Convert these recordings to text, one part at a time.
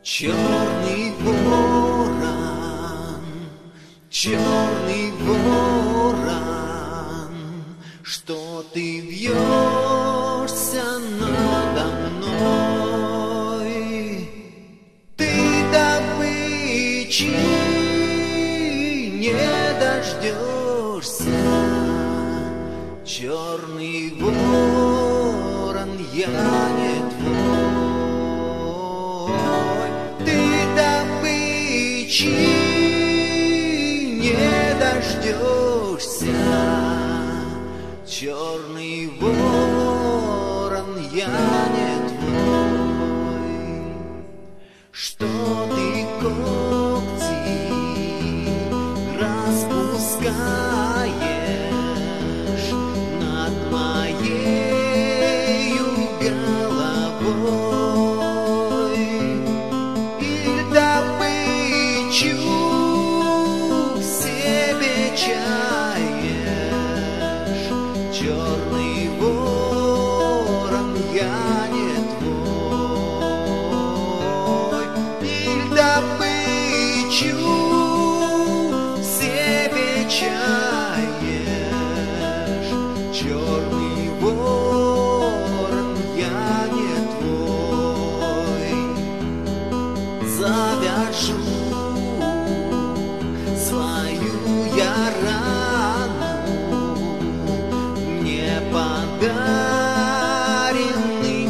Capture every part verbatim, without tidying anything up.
Черный ворон, черный ворон, что ты вьешься надо мной? Ты добычи не дождешься, черный ворон, я не твой. Не дождешься, черный ворон, я не твой. Что ты когти распускаешь над моею головой? Или добычу черный ворон, я не твой. Или добычу себе чаешь, черный ворон, я не твой. Завяжу свою я подаренным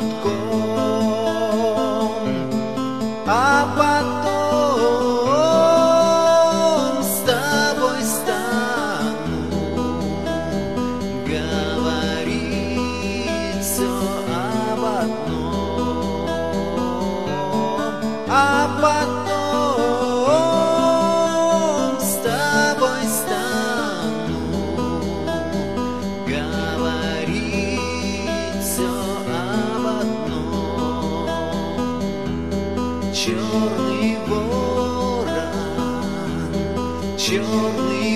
платком, а потом с тобой стану говорить все об одном, а потом с тобой стану говорить все об одном. Черный ворон, черный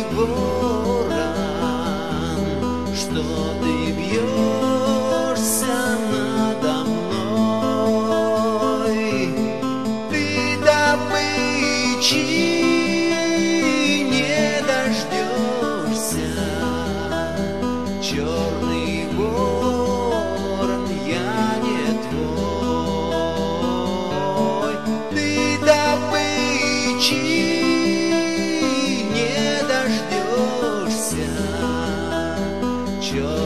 ворон, что ты бьешься надо мной? Ты добычи не дождешься, черный ворон, я не твой. Ты добычи не дождешься, черный